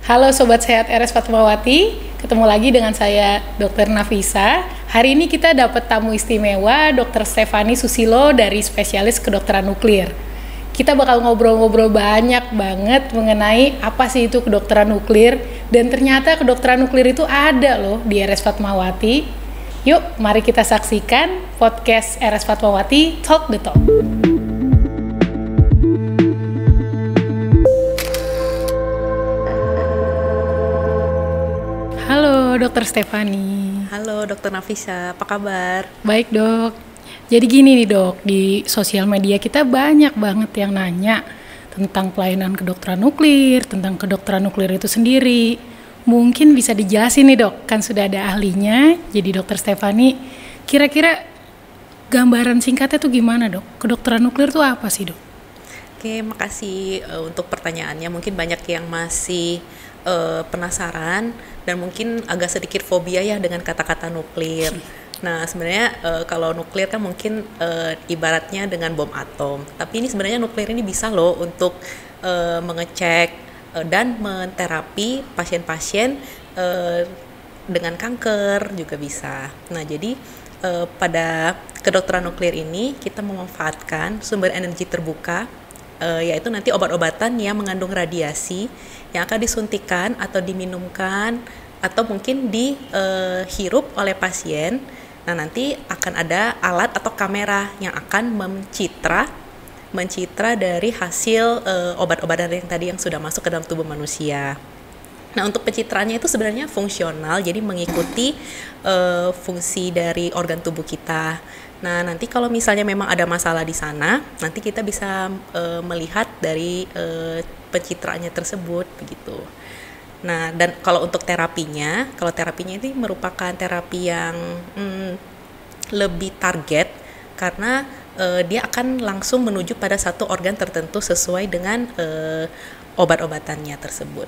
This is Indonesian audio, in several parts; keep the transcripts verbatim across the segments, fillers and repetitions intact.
Halo Sobat Sehat R S Fatmawati, ketemu lagi dengan saya dokter Nafisa. Hari ini kita dapat tamu istimewa, dokter Stefani Susilo dari spesialis kedokteran nuklir. Kita bakal ngobrol-ngobrol banyak banget mengenai apa sih itu kedokteran nuklir, dan ternyata kedokteran nuklir itu ada loh di R S Fatmawati. Yuk, mari kita saksikan podcast R S Fatmawati Talk the Talk. Halo dokter Stefani. Halo dokter Nafisa, apa kabar? Baik dok. Jadi gini nih dok, di sosial media kita banyak banget yang nanya tentang pelayanan kedokteran nuklir, tentang kedokteran nuklir itu sendiri. Mungkin bisa dijelasin nih dok, kan sudah ada ahlinya. Jadi dokter Stefani, kira-kira gambaran singkatnya tuh gimana dok? Kedokteran nuklir tuh apa sih dok? Oke, makasih uh, untuk pertanyaannya. Mungkin banyak yang masih uh, penasaran dan mungkin agak sedikit fobia ya dengan kata-kata nuklir. Nah sebenarnya uh, kalau nuklir kan mungkin uh, ibaratnya dengan bom atom. Tapi ini sebenarnya nuklir ini bisa loh untuk uh, mengecek uh, dan menterapi pasien-pasien uh, dengan kanker juga bisa. Nah jadi uh, pada kedokteran nuklir ini kita memanfaatkan sumber energi terbuka, uh, yaitu nanti obat-obatan yang mengandung radiasi yang akan disuntikan atau diminumkan atau mungkin dihirup oleh pasien. Nah nanti akan ada alat atau kamera yang akan mencitra mencitra dari hasil uh, obat-obatan yang tadi yang sudah masuk ke dalam tubuh manusia. Nah untuk pencitraannya itu sebenarnya fungsional, jadi mengikuti uh, fungsi dari organ tubuh kita. Nah nanti kalau misalnya memang ada masalah di sana, nanti kita bisa uh, melihat dari uh, pencitraannya tersebut begitu. Nah dan kalau untuk terapinya, kalau terapinya ini merupakan terapi yang hmm, lebih target karena uh, dia akan langsung menuju pada satu organ tertentu sesuai dengan uh, obat-obatannya tersebut.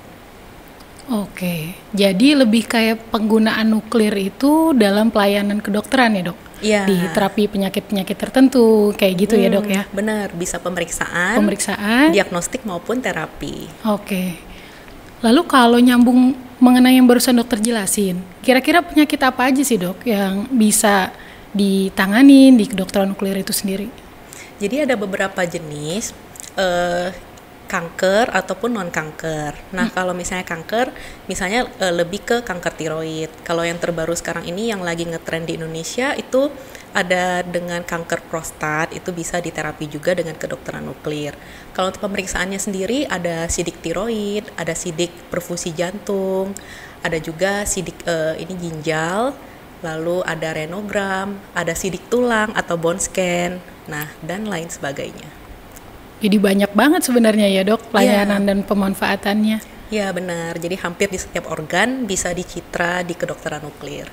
Oke, jadi lebih kayak penggunaan nuklir itu dalam pelayanan kedokteran ya dok? Iya. Di terapi penyakit-penyakit tertentu, kayak gitu hmm, ya dok ya? Benar, bisa pemeriksaan, pemeriksaan, diagnostik maupun terapi. Oke, lalu kalau nyambung mengenai yang barusan dokter jelasin, kira-kira penyakit apa aja sih dok yang bisa ditanganin di kedokteran nuklir itu sendiri? Jadi ada beberapa jenis, uh, kanker ataupun non kanker. Nah hmm. kalau misalnya kanker, misalnya e, lebih ke kanker tiroid. Kalau yang terbaru sekarang ini yang lagi ngetrend di Indonesia itu ada dengan kanker prostat, itu bisa diterapi juga dengan kedokteran nuklir. Kalau untuk pemeriksaannya sendiri ada sidik tiroid, ada sidik perfusi jantung, ada juga sidik e, ini ginjal, lalu ada renogram, ada sidik tulang atau bone scan, nah dan lain sebagainya. Jadi banyak banget sebenarnya ya dok pelayanan ya. Dan pemanfaatannya. Ya benar, jadi hampir di setiap organ bisa dicitra di kedokteran nuklir.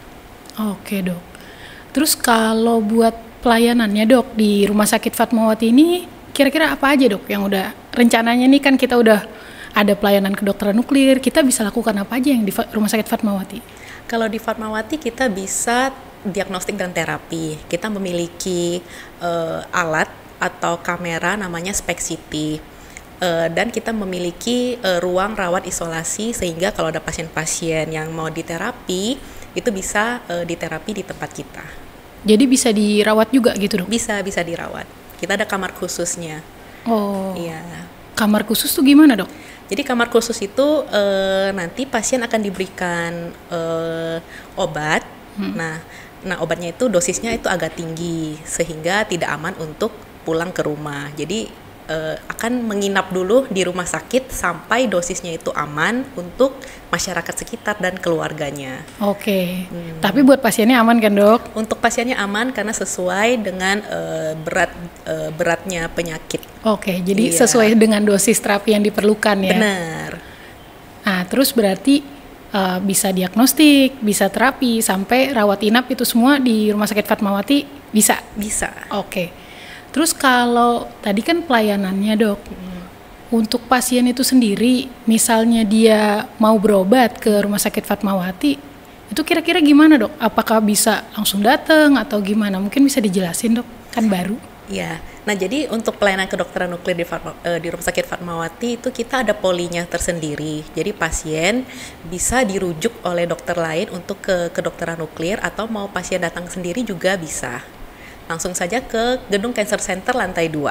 Oke dok. Terus kalau buat pelayanannya dok di Rumah Sakit Fatmawati ini kira-kira apa aja dok yang udah rencananya nih, kan kita udah ada pelayanan kedokteran nuklir, kita bisa lakukan apa aja yang di Rumah Sakit Fatmawati? Kalau di Fatmawati kita bisa diagnostik dan terapi. Kita memiliki uh, alat atau kamera namanya SPECT-CT, uh, dan kita memiliki uh, ruang rawat isolasi sehingga kalau ada pasien-pasien yang mau diterapi itu bisa uh, diterapi di tempat kita. Jadi bisa dirawat juga gitu dok? Bisa, bisa dirawat. Kita ada kamar khususnya. Oh. Iya. Kamar khusus tuh gimana dok? Jadi kamar khusus itu uh, nanti pasien akan diberikan uh, obat. Hmm. Nah, nah obatnya itu dosisnya itu agak tinggi sehingga tidak aman untuk pulang ke rumah. Jadi uh, akan menginap dulu di rumah sakit sampai dosisnya itu aman untuk masyarakat sekitar dan keluarganya. Oke. Hmm. Tapi buat pasiennya aman kan dok? Untuk pasiennya aman karena sesuai dengan uh, berat uh, beratnya penyakit. Oke, jadi iya. Sesuai dengan dosis terapi yang diperlukan ya. Benar. Nah, terus berarti uh, bisa diagnostik, bisa terapi, sampai rawat inap itu semua di Rumah Sakit Fatmawati bisa? Bisa. Oke. Terus kalau tadi kan pelayanannya dok, hmm. untuk pasien itu sendiri, misalnya dia mau berobat ke Rumah Sakit Fatmawati, itu kira-kira gimana dok? Apakah bisa langsung datang atau gimana? Mungkin bisa dijelasin dok, kan baru. Ya, nah jadi untuk pelayanan kedokteran nuklir di, Fatma, eh, di Rumah Sakit Fatmawati itu kita ada polinya tersendiri. Jadi pasien bisa dirujuk oleh dokter lain untuk ke kedokteran nuklir atau mau pasien datang sendiri juga bisa. Langsung saja ke Gedung Cancer Center lantai dua.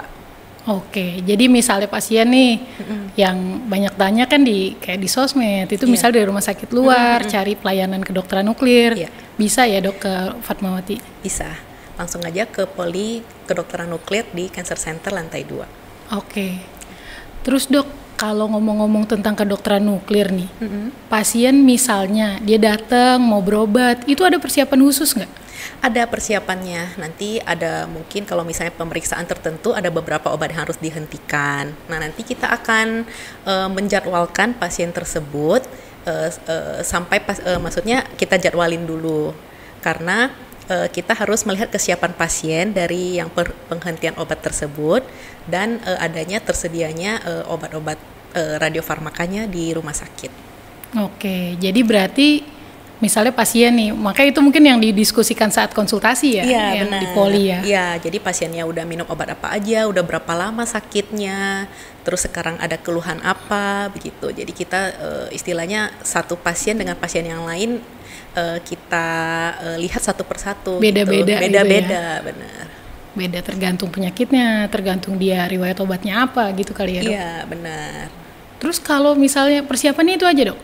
Oke, jadi misalnya pasien nih mm-hmm. yang banyak tanya kan di kayak di sosmed itu yeah. misalnya dari rumah sakit luar mm-hmm. cari pelayanan kedokteran nuklir, yeah. bisa ya dok ke Fatmawati? Bisa, langsung aja ke poli kedokteran nuklir di Cancer Center lantai dua. Oke, terus dok kalau ngomong-ngomong tentang kedokteran nuklir nih, mm-hmm. pasien misalnya dia datang mau berobat, itu ada persiapan khusus nggak? Ada persiapannya, nanti ada mungkin kalau misalnya pemeriksaan tertentu ada beberapa obat yang harus dihentikan. Nah nanti kita akan uh, menjadwalkan pasien tersebut uh, uh, sampai pas, uh, maksudnya kita jadwalin dulu karena uh, kita harus melihat kesiapan pasien dari yang per, penghentian obat tersebut dan uh, adanya tersedianya uh, obat-obat uh, radiofarmakanya di rumah sakit. Oke, jadi berarti misalnya pasien nih, maka itu mungkin yang didiskusikan saat konsultasi ya, ya yang benar. Di poli ya. Iya, jadi pasiennya udah minum obat apa aja, udah berapa lama sakitnya, terus sekarang ada keluhan apa, begitu. Jadi kita uh, istilahnya satu pasien dengan pasien yang lain uh, kita uh, lihat satu persatu. Beda-beda. Gitu. Beda-beda, gitu ya? Benar. Beda tergantung penyakitnya, tergantung dia riwayat obatnya apa, gitu kali ya dok? Iya, benar. Terus kalau misalnya persiapannya itu aja dok?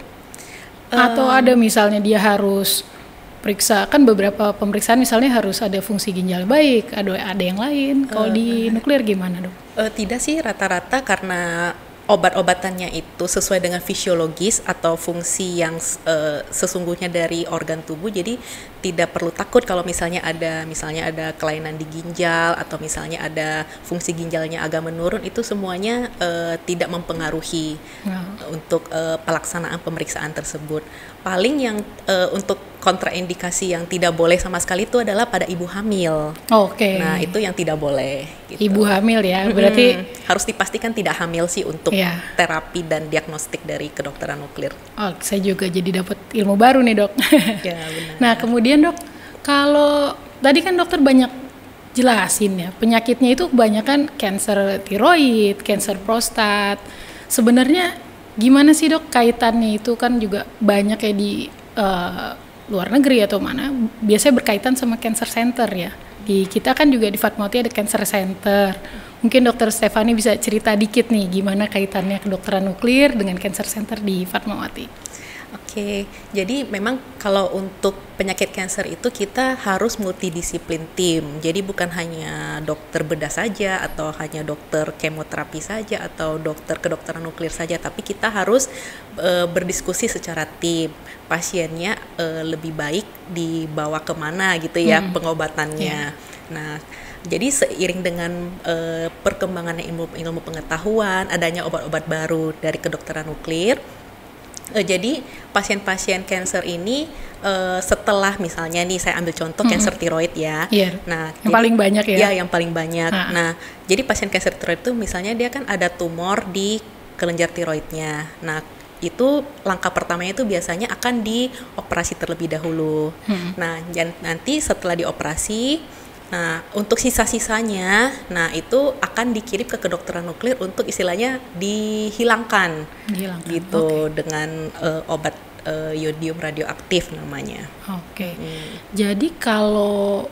Atau ada misalnya dia harus periksa, kan beberapa pemeriksaan misalnya harus ada fungsi ginjal baik, ada ada yang lain. Kalau uh, di nuklir gimana dok? Uh, tidak sih, rata-rata karena obat-obatannya itu sesuai dengan fisiologis atau fungsi yang uh, sesungguhnya dari organ tubuh, jadi tidak perlu takut kalau misalnya ada misalnya ada kelainan di ginjal atau misalnya ada fungsi ginjalnya agak menurun, itu semuanya uh, tidak mempengaruhi nah. untuk uh, pelaksanaan pemeriksaan tersebut. Paling yang uh, untuk kontraindikasi yang tidak boleh sama sekali itu adalah pada ibu hamil. Oke. Okay. Nah itu yang tidak boleh. Gitu. Ibu hamil ya, berarti hmm, harus dipastikan tidak hamil sih untuk yeah. terapi dan diagnostik dari kedokteran nuklir. Oh, saya juga jadi dapat ilmu baru nih dok. Ya benar. Nah kemudian dok, kalau tadi kan dokter banyak jelasin ya penyakitnya itu kebanyakan kanker tiroid, kanker prostat. Sebenarnya gimana sih dok kaitannya itu kan juga banyak ya di uh, luar negeri atau mana biasanya berkaitan sama cancer center ya. Di kita kan juga di Fatmawati ada cancer center. Mungkin dokter Stefani bisa cerita dikit nih gimana kaitannya kedokteran nuklir dengan cancer center di Fatmawati. Oke, jadi memang kalau untuk penyakit kanker itu kita harus multidisiplin tim. Jadi bukan hanya dokter bedah saja atau hanya dokter kemoterapi saja atau dokter kedokteran nuklir saja, tapi kita harus e, berdiskusi secara tim. Pasiennya e, lebih baik dibawa kemana gitu ya hmm. pengobatannya. Yeah. Nah, jadi seiring dengan e, perkembangan ilmu ilmu pengetahuan, adanya obat-obat baru dari kedokteran nuklir. Uh, jadi pasien-pasien kanker ini uh, setelah misalnya nih saya ambil contoh kanker mm-hmm. tiroid ya, yeah. nah yang jadi, paling banyak ya, ya yang paling banyak. Ha. Nah jadi pasien kanker tiroid itu misalnya dia kan ada tumor di kelenjar tiroidnya. Nah itu langkah pertamanya itu biasanya akan dioperasi terlebih dahulu. Hmm. Nah nanti setelah dioperasi, nah untuk sisa-sisanya, nah itu akan dikirim ke kedokteran nuklir untuk istilahnya dihilangkan, dihilangkan. gitu okay. dengan uh, obat uh, yodium radioaktif namanya. Oke. Okay. Hmm. Jadi kalau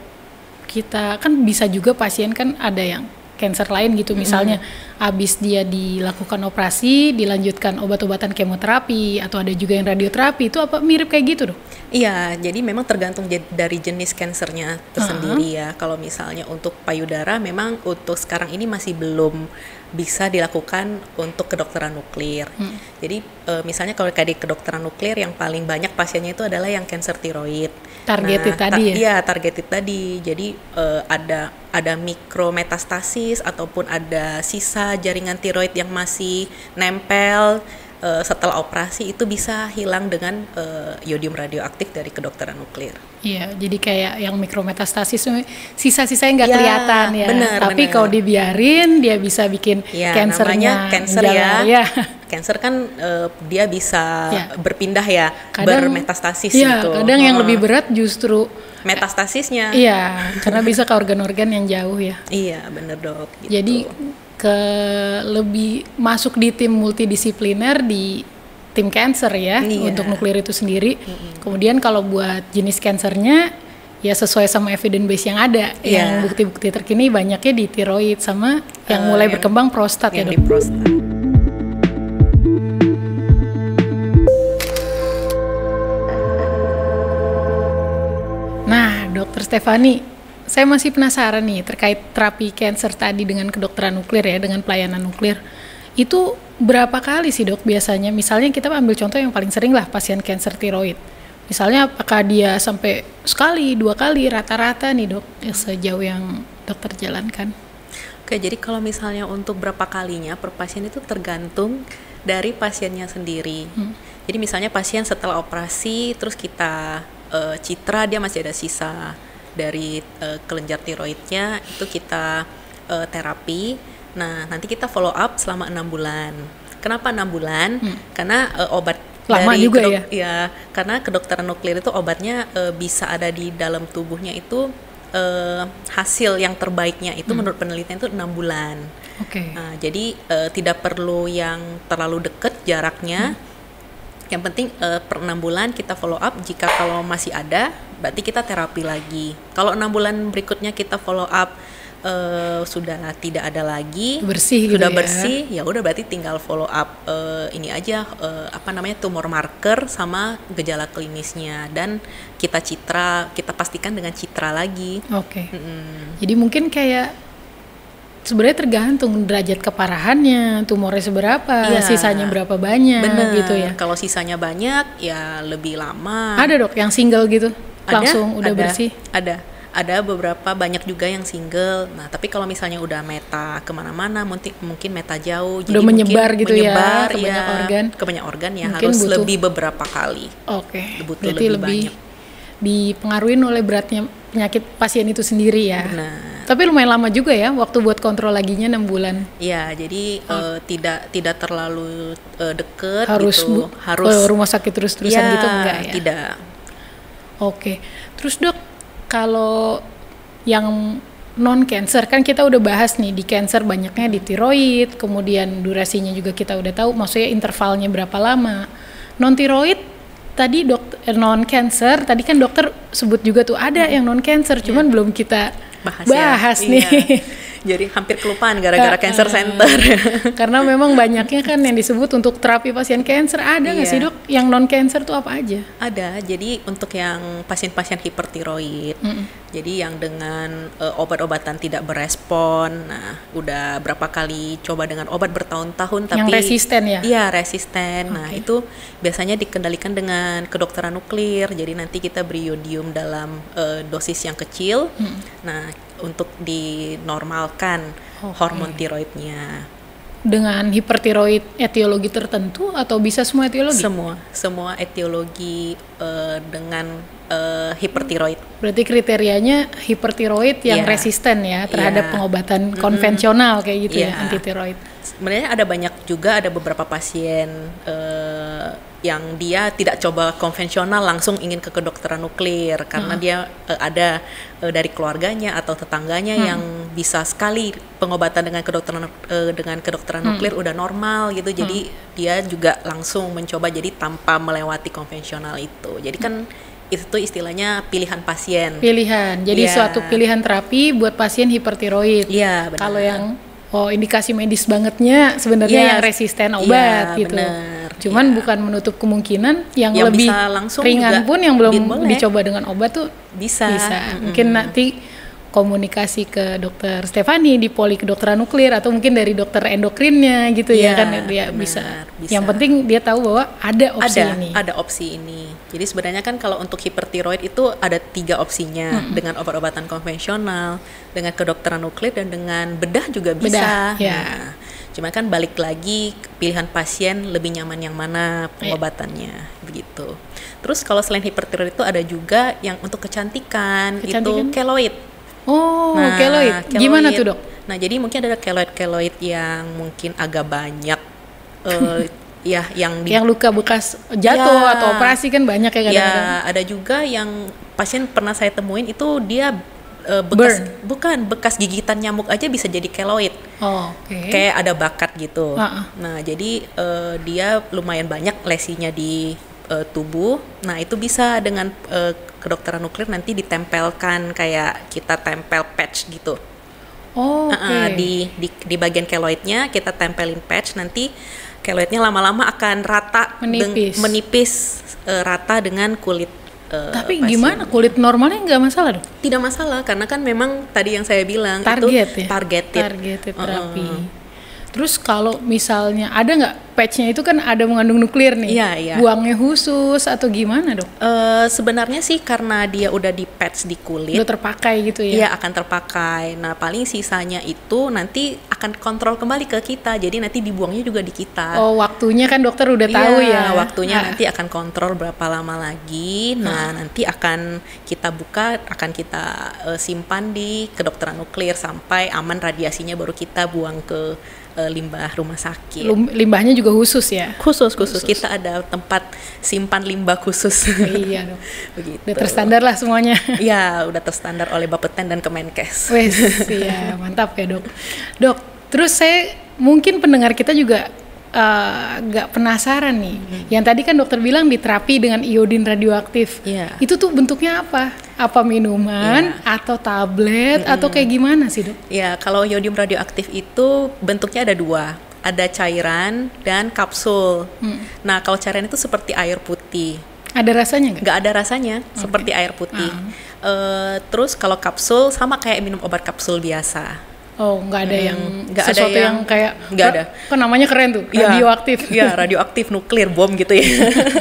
kita kan bisa juga pasien kan ada yang kanker lain gitu, misalnya mm-hmm. habis dia dilakukan operasi, dilanjutkan obat-obatan kemoterapi atau ada juga yang radioterapi, itu apa mirip kayak gitu dong? Iya, jadi memang tergantung dari jenis kansernya tersendiri uh-huh. ya. Kalau misalnya untuk payudara, memang untuk sekarang ini masih belum bisa dilakukan untuk kedokteran nuklir. Hmm. Jadi e, misalnya kalau kayak di kedokteran nuklir yang paling banyak pasiennya itu adalah yang kanker tiroid. Targeted nah, tadi ta- ya? Iya, targeted tadi. Jadi e, ada ada mikrometastasis ataupun ada sisa jaringan tiroid yang masih nempel. Uh, setelah operasi itu bisa hilang dengan uh, yodium radioaktif dari kedokteran nuklir. Iya, jadi kayak yang mikrometastasis sisa-sisanya nggak ya, kelihatan ya. Bener, tapi kalau dibiarin dia bisa bikin ya, kansernya. Kanker ya. ya. Kanker kan uh, dia bisa ya. berpindah ya, kadang, bermetastasis ya, gitu. Kadang hmm. yang lebih berat justru metastasisnya. Iya, karena bisa ke organ-organ yang jauh ya. Iya, bener dok. Gitu. Jadi ke lebih masuk di tim multidisipliner di tim cancer ya, iya. untuk nuklir itu sendiri. Mm-hmm. Kemudian kalau buat jenis cancernya ya sesuai sama evidence base yang ada. Iya. Yang bukti-bukti terkini banyaknya di tiroid sama yang uh, mulai yang, berkembang prostat yang ya dok. Di prostat. Nah, Dokter Stefani, saya masih penasaran nih terkait terapi cancer tadi dengan kedokteran nuklir ya, dengan pelayanan nuklir. Itu berapa kali sih dok biasanya? Misalnya kita ambil contoh yang paling sering lah pasien cancer tiroid. Misalnya apakah dia sampai sekali, dua kali, rata-rata nih dok, sejauh yang dokter jalankan? Oke, jadi kalau misalnya untuk berapa kalinya per pasien itu tergantung dari pasiennya sendiri. Hmm. Jadi misalnya pasien setelah operasi terus kita uh, citra dia masih ada sisa dari uh, kelenjar tiroidnya, itu kita uh, terapi. Nah, nanti kita follow up selama enam bulan. Kenapa enam bulan? Hmm. Karena uh, obat lama dari juga kedok- ya? Ya, karena kedokteran nuklir itu obatnya uh, bisa ada di dalam tubuhnya itu uh, hasil yang terbaiknya itu hmm. menurut penelitian itu enam bulan. Oke. Okay. Nah, jadi uh, tidak perlu yang terlalu dekat jaraknya. Hmm. Yang penting uh, per enam bulan kita follow up. Jika kalau masih ada, berarti kita terapi lagi. Kalau enam bulan berikutnya kita follow up Uh, sudah tidak ada lagi, bersih sudah gitu bersih, ya udah berarti tinggal follow up uh, ini aja uh, apa namanya tumor marker sama gejala klinisnya, dan kita citra, kita pastikan dengan citra lagi. Oke. Okay. Mm-hmm. Jadi mungkin kayak sebenarnya tergantung derajat keparahannya, tumornya seberapa, ya, sisanya berapa banyak. Bener. Gitu ya. Kalau sisanya banyak ya lebih lama. Ada dok yang single gitu, ada, langsung udah ada, bersih. Ada. Ada beberapa, banyak juga yang single. Nah, tapi kalau misalnya udah meta kemana-mana, mungkin mungkin meta jauh, udah jadi menyebar gitu menyebar, ya, ke banyak ya, organ. Ke banyak organ ya, mungkin harus butuh, lebih beberapa kali. Oke. Okay. Butuh Berarti lebih, lebih banyak. Dipengaruhi oleh beratnya penyakit pasien itu sendiri ya. Benar. Tapi lumayan lama juga ya, waktu buat kontrol laginya enam bulan. Iya, jadi oh. uh, tidak tidak terlalu uh, deket harus gitu. Bu, harus ke rumah sakit terus-terusan ya, gitu enggak ya? Tidak. Oke. Terus dok, kalau yang non cancer kan kita udah bahas nih, di cancer banyaknya di tiroid, kemudian durasinya juga kita udah tahu, maksudnya intervalnya berapa lama. Non tiroid tadi dokter non cancer tadi kan dokter sebut juga tuh ada hmm. yang non cancer, cuman yeah. belum kita bahas, bahas ya. nih. Iya. Jadi hampir kelupaan gara-gara uh, cancer center. Karena memang banyaknya kan yang disebut untuk terapi pasien cancer, ada nggak iya. sih dok? Yang non cancer tuh apa aja? Ada. Jadi untuk yang pasien-pasien hipertiroid, mm-hmm. jadi yang dengan uh, obat-obatan tidak berespon, nah udah berapa kali coba dengan obat bertahun-tahun tapi yang resisten ya? Iya resisten. Okay. Nah itu biasanya dikendalikan dengan kedokteran nuklir. Jadi nanti kita beri yodium dalam uh, dosis yang kecil. Mm. Nah untuk dinormalkan okay. hormon tiroidnya. Dengan hipertiroid etiologi tertentu atau bisa semua etiologi? Semua, semua etiologi uh, dengan uh, hipertiroid. Berarti kriterianya hipertiroid yang yeah. resisten ya terhadap yeah. pengobatan mm-hmm. konvensional kayak gitu yeah. ya, antitiroid. Sebenarnya ada banyak juga, ada beberapa pasien uh, yang dia tidak coba konvensional, langsung ingin ke kedokteran nuklir karena hmm. dia uh, ada uh, dari keluarganya atau tetangganya hmm. yang bisa sekali pengobatan dengan kedokteran uh, dengan kedokteran hmm. nuklir udah normal gitu, jadi hmm. dia juga langsung mencoba jadi tanpa melewati konvensional itu. Jadi kan hmm. itu istilahnya pilihan pasien. Pilihan, jadi yeah. suatu pilihan terapi buat pasien hipertiroid. Iya, yeah, benar. Kalau yang oh indikasi medis bangetnya sebenarnya yes. yang resisten obat yeah, gitu. Bener. Cuman yeah. bukan menutup kemungkinan yang, yang lebih ringan pun yang belum boleh. Dicoba dengan obat tuh bisa. bisa. Mm-hmm. Mungkin nanti komunikasi ke dokter Stefani di poli kedokteran nuklir atau mungkin dari dokter endokrinnya gitu yeah, ya kan dia benar, bisa. bisa. Yang penting dia tahu bahwa ada opsi ada, ini. Ada opsi ini. Jadi sebenarnya kan kalau untuk hipertiroid itu ada tiga opsinya, hmm. dengan obat-obatan konvensional, dengan kedokteran nuklir dan dengan bedah juga bisa. Bedah, ya. Nah, cuma kan balik lagi pilihan pasien lebih nyaman yang mana pengobatannya yeah. begitu. Terus kalau selain hipertiroid itu ada juga yang untuk kecantikan, kecantikan? itu keloid. Oh, nah, keloid. Gimana tuh dok? Nah, jadi mungkin ada keloid-keloid yang mungkin agak banyak, uh, ya yang di, yang luka bekas jatuh ya, atau operasi kan banyak ya kadang-kadang. Ya, ada juga yang pasien pernah saya temuin itu dia uh, bekas Burn. bukan bekas gigitan nyamuk aja bisa jadi keloid. Oh, oke. Okay. Kayak ada bakat gitu. Uh-uh. Nah, jadi uh, dia lumayan banyak lesinya di uh, tubuh. Nah, itu bisa dengan uh, kedokteran nuklir nanti ditempelkan kayak kita tempel patch gitu. Oh, oke. Okay. Uh-uh, di, di di bagian keloidnya kita tempelin patch, nanti keloidnya lama-lama akan rata menipis, deng- menipis uh, rata dengan kulit. Uh, Tapi pasien. Gimana kulit normalnya nggak masalah dong? Tidak masalah karena kan memang tadi yang saya bilang target itu ya? targeted. Targeted terapi. Uh-uh. Terus kalau misalnya ada nggak patchnya itu kan ada mengandung nuklir nih, iya, iya. buangnya khusus atau gimana dok? Uh, sebenarnya sih karena dia udah di patch di kulit, udah terpakai gitu ya? Iya akan terpakai. Nah paling sisanya itu nanti akan kontrol kembali ke kita, jadi nanti dibuangnya juga di kita. Oh waktunya kan dokter udah iya, tahu ya? Waktunya ah. nanti akan kontrol berapa lama lagi. Nah ah. nanti akan kita buka, akan kita uh, simpan di kedokteran nuklir sampai aman radiasinya, baru kita buang ke limbah rumah sakit. Limbahnya juga khusus ya? Khusus, khusus. Kita ada tempat simpan limbah khusus. Iya dong. Begitu. Udah terstandar lah semuanya. Iya, udah terstandar oleh Bapeten dan Kemenkes. Wes, iya mantap ya dok. Dok, terus saya mungkin pendengar kita juga nggak uh, penasaran nih. Hmm. Yang tadi kan dokter bilang diterapi dengan iodin radioaktif. Yeah. Itu tuh bentuknya apa? Apa minuman yeah. atau tablet hmm. atau kayak gimana sih dok? Ya, yeah, kalau iodium radioaktif itu bentuknya ada dua. Ada cairan dan kapsul. Hmm. Nah, kalau cairan itu seperti air putih. Ada rasanya nggak? Nggak ada rasanya, okay. Seperti air putih. Uh. Uh, terus kalau kapsul sama kayak minum obat kapsul biasa. Oh, nggak ada hmm, yang nggak sesuatu ada yang, yang kayak nggak ada. Kan namanya keren tuh, radioaktif. Iya, radioaktif nuklir bom gitu ya.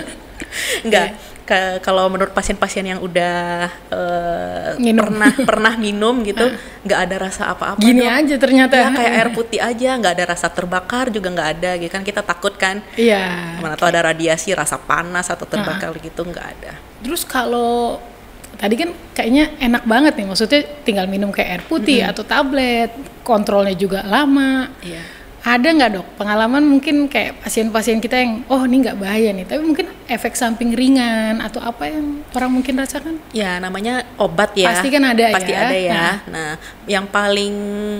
Nggak. Yeah. Kalau menurut pasien-pasien yang udah uh, pernah pernah minum gitu, nggak ada rasa apa-apa. Gini dong. Aja ternyata. Ya, kayak air putih aja, nggak ada rasa terbakar juga nggak ada. Gitu kan kita takut kan. Iya. Mana tahu ada radiasi, rasa panas atau terbakar uh-huh. gitu, nggak ada. Terus kalau tadi kan kayaknya enak banget nih, maksudnya tinggal minum kayak air putih mm-hmm. atau tablet, kontrolnya juga lama. Iya. Ada nggak dok pengalaman mungkin kayak pasien-pasien kita yang oh ini nggak bahaya nih, tapi mungkin efek samping ringan atau apa yang orang mungkin rasakan? Ya namanya obat ya. Pasti kan ada Pasti ya. ada ya. Nah, nah yang paling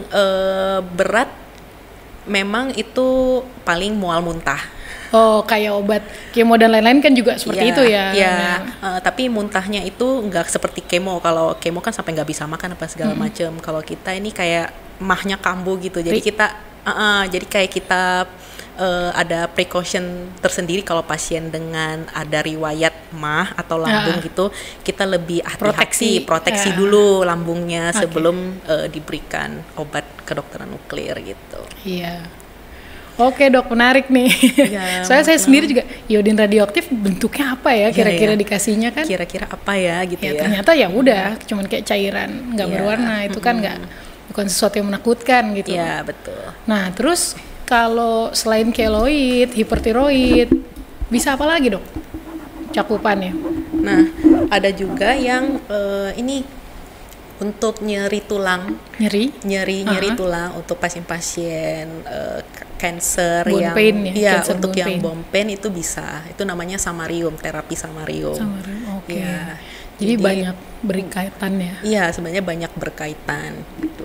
uh, berat memang itu paling mual muntah. Oh, kayak obat kemo dan lain-lain kan juga seperti ya, itu ya. Iya, nah. uh, tapi muntahnya itu nggak seperti kemo. Kalau kemo kan sampai nggak bisa makan apa segala hmm. macam. Kalau kita ini kayak mahnya kambuh gitu. Jadi kita, uh, uh, jadi kayak kita uh, ada precaution tersendiri kalau pasien dengan ada riwayat mah atau lambung uh. gitu, kita lebih hati-hati, proteksi, proteksi uh. dulu lambungnya okay. sebelum uh, diberikan obat kedokteran nuklir gitu. Iya. Oke dok, menarik nih. Ya, soalnya saya sendiri juga iodin radioaktif bentuknya apa ya kira-kira ya, ya. dikasihnya kan? Kira-kira apa ya gitu ya? Ya ternyata ya udah, cuman kayak cairan nggak ya. berwarna itu mm-hmm. kan nggak bukan sesuatu yang menakutkan gitu. Iya betul. Nah terus kalau selain keloid, hipertiroid, bisa apa lagi dok? Cakupannya? Nah ada juga yang uh, ini. Untuk nyeri tulang, nyeri, nyeri, uh-huh. nyeri tulang untuk pasien-pasien uh, cancer bone yang, pain ya, ya cancer untuk bone yang pain. bone pain itu bisa, itu namanya samarium, terapi samarium. Samarium, oke. Okay. Ya, jadi, jadi banyak berkaitan ya? Iya, sebenarnya banyak berkaitan gitu.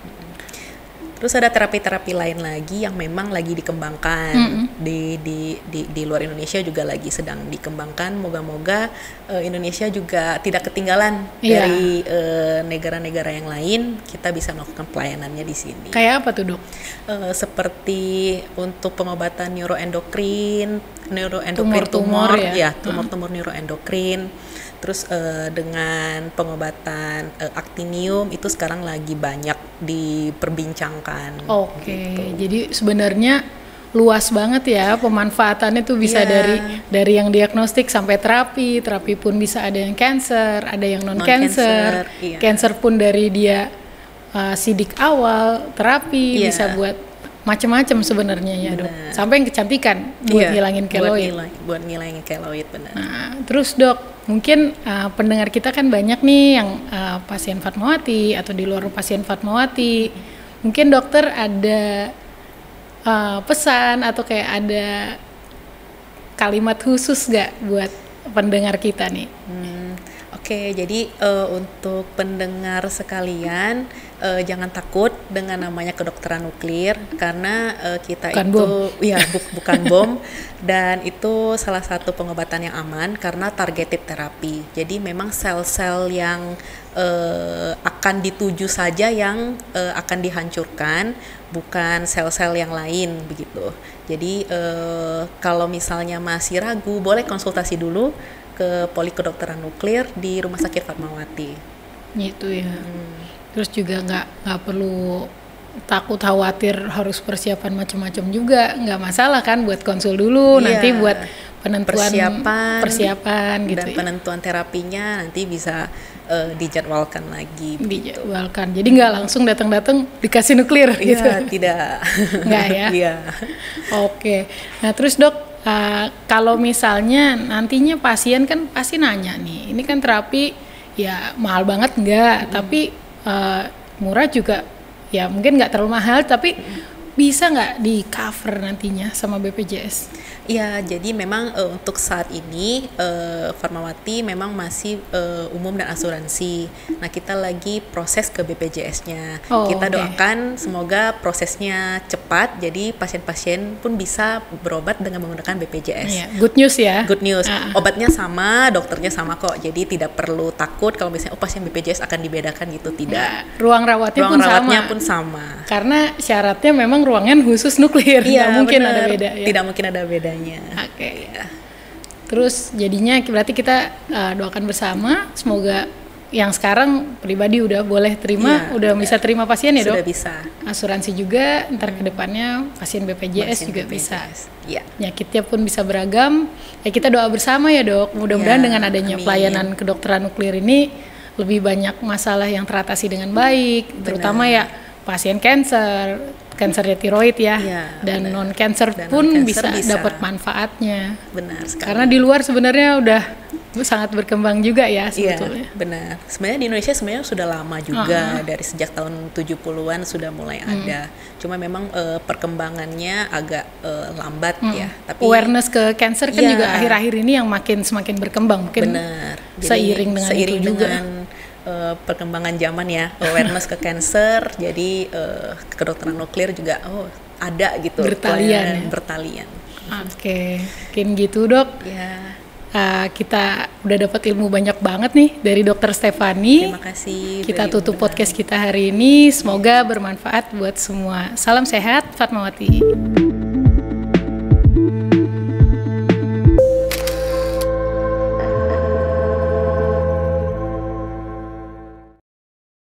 Terus ada terapi-terapi lain lagi yang memang lagi dikembangkan mm-hmm. di, di di di luar Indonesia juga lagi sedang dikembangkan. Moga-moga uh, Indonesia juga tidak ketinggalan yeah. dari uh, negara-negara yang lain. Kita bisa melakukan pelayanannya di sini. Kayak apa tuh dok? Uh, seperti untuk pengobatan neuroendokrin, neuroendokrin tumor, tumor ya, ya tumor-tumor hmm. neuroendokrin. Terus uh, dengan pengobatan uh, actinium itu sekarang lagi banyak diperbincangkan. Oke, okay. gitu. Jadi sebenarnya luas banget ya pemanfaatannya tuh bisa yeah. dari dari yang diagnostik sampai terapi, terapi pun bisa ada yang cancer, ada yang non cancer, iya. cancer pun dari dia uh, sidik awal terapi yeah. bisa buat macam-macam sebenarnya ya dok, sampai yang kecantikan buat yeah. ngilangin keloid. Buat, ngil- buat ngilangin keloid benar. Nah, terus dok, mungkin uh, pendengar kita kan banyak nih yang uh, pasien Fatmawati atau di luar pasien Fatmawati. Mungkin dokter ada uh, pesan atau kayak ada kalimat khusus gak buat pendengar kita nih? Hmm, Oke, jadi uh, untuk pendengar sekalian, uh, jangan takut dengan namanya kedokteran nuklir karena uh, kita bukan itu bom. ya bu bukan bom dan itu salah satu pengobatan yang aman karena targeted terapi. Jadi memang sel-sel yang uh, akan dituju saja yang uh, akan dihancurkan, bukan sel-sel yang lain begitu. Jadi uh, kalau misalnya masih ragu, boleh konsultasi dulu ke Poli Kedokteran Nuklir di Rumah Sakit Fatmawati. Gitu ya. Hmm. Terus juga nggak nggak perlu takut khawatir harus persiapan macam-macam juga, nggak masalah kan buat konsul dulu, Iya. nanti buat penentuan persiapan, persiapan gitu dan ya. penentuan terapinya nanti bisa uh, dijadwalkan lagi. Dijadwalkan. Jadi nggak langsung datang-datang dikasih nuklir Iya, gitu. tidak. Nggak ya? Iya. Oke. Nah terus dok, Uh, kalau misalnya nantinya pasien kan pasti nanya nih, ini kan terapi ya mahal banget enggak, hmm. tapi uh, murah juga ya mungkin nggak terlalu mahal, tapi hmm. bisa nggak di cover nantinya sama B P J S? Ya, jadi memang uh, untuk saat ini uh, Fatmawati memang masih uh, umum dan asuransi. Nah, kita lagi proses ke B P J S-nya. Oh, kita okay. doakan semoga prosesnya cepat, jadi pasien-pasien pun bisa berobat dengan menggunakan B P J S. Yeah, good news ya. Good news. Uh. Obatnya sama, dokternya sama kok. Jadi tidak perlu takut kalau misalnya oh pasien B P J S akan dibedakan gitu, tidak. Nah, ruang rawatnya ruang pun rawatnya sama. pun sama. Karena syaratnya memang ruangan khusus nuklir. Iya, nggak mungkin bener. ada beda ya. Tidak mungkin ada bedanya. Oke okay. ya. Terus jadinya berarti kita uh, doakan bersama semoga yang sekarang pribadi udah boleh terima, ya, udah, udah bisa terima pasien ya dok? Sudah bisa. Asuransi juga, ntar kedepannya pasien B P J S pasien juga B P J S. Bisa. Ya. Penyakitnya pun bisa beragam. Ya kita doa bersama ya dok. Mudah-mudahan ya, dengan adanya amin. Pelayanan kedokteran nuklir ini lebih banyak masalah yang teratasi dengan baik, benar. Terutama ya pasien kanker, kansernya tiroid ya, ya dan non kanker pun non bisa, bisa dapat manfaatnya. Benar sekali. Karena di luar sebenarnya udah sangat berkembang juga ya sebetulnya. Iya, benar. Sebenarnya di Indonesia sebenarnya sudah lama juga, uh-huh. dari sejak tahun tujuh puluhan sudah mulai hmm. ada. Cuma memang uh, perkembangannya agak uh, lambat hmm. ya. Tapi awareness ke kanker kan ya. Juga akhir-akhir ini yang makin semakin berkembang. Mungkin benar. Jadi, seiring dengan seiring itu juga. Dengan Uh, perkembangan zaman ya, awareness ke cancer, jadi uh, kedokteran nuklir juga oh ada gitu, bertalian ya? bertalian. Oke, okay. Mungkin gitu dok. Ya. Uh, kita udah dapat ilmu banyak banget nih dari dokter Stefani. Terima kasih. Kita tutup podcast kita hari ini, semoga bermanfaat buat semua. Salam sehat, Fatmawati.